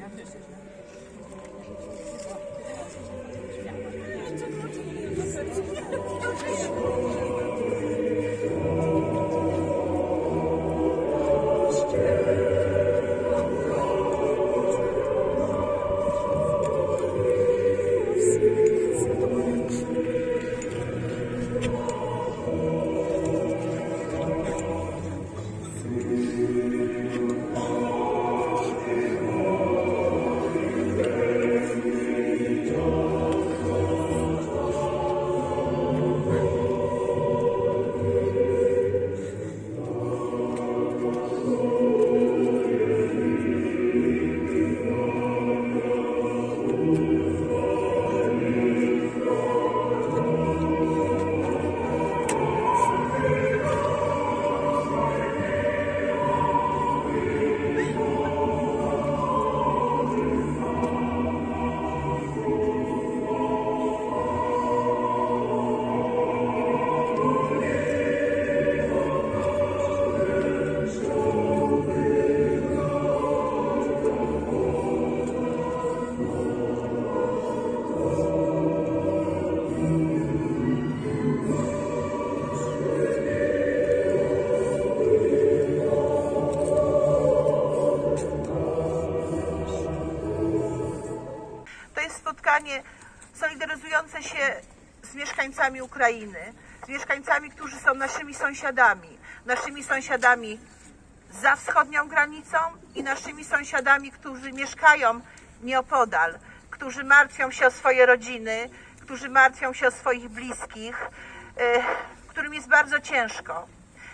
spotkanie solidaryzujące się z mieszkańcami Ukrainy, z mieszkańcami, którzy są naszymi sąsiadami za wschodnią granicą i naszymi sąsiadami, którzy mieszkają nieopodal, którzy martwią się o swoje rodziny, którzy martwią się o swoich bliskich, którym jest bardzo ciężko.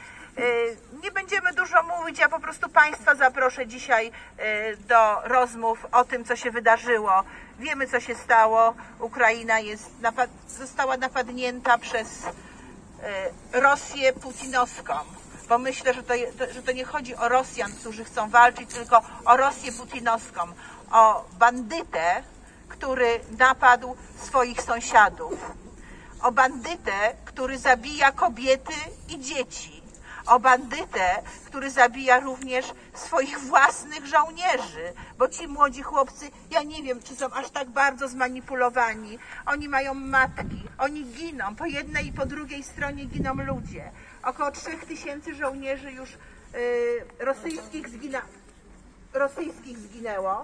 Nie będziemy dużo mówić, ja po prostu Państwa zaproszę dzisiaj do rozmów o tym, co się wydarzyło. Wiemy, co się stało. Ukraina została napadnięta przez Rosję putinowską, bo myślę, że to nie chodzi o Rosjan, którzy chcą walczyć, tylko o Rosję putinowską, o bandytę, który napadł swoich sąsiadów, o bandytę, który zabija kobiety i dzieci, o bandytę, który zabija również swoich własnych żołnierzy, bo ci młodzi chłopcy, ja nie wiem, czy są aż tak bardzo zmanipulowani. Oni mają matki, oni giną, po jednej i po drugiej stronie giną ludzie. Około 3000 żołnierzy już rosyjskich zginęło,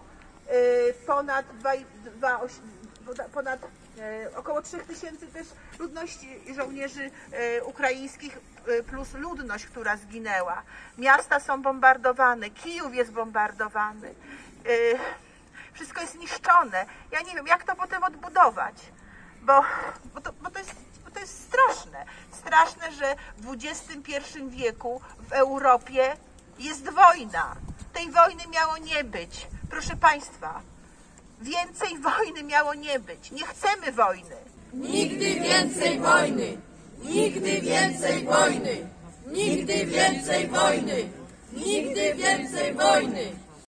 około 3000 też ludności żołnierzy ukraińskich plus ludność, która zginęła. Miasta są bombardowane, Kijów jest bombardowany, wszystko jest niszczone. Ja nie wiem, jak to potem odbudować, bo to jest straszne. Straszne, że w XXI wieku w Europie jest wojna. Tej wojny miało nie być. Proszę Państwa, więcej wojny miało nie być. Nie chcemy wojny. Nigdy więcej wojny! Nigdy więcej wojny! Nigdy więcej wojny! Nigdy więcej wojny!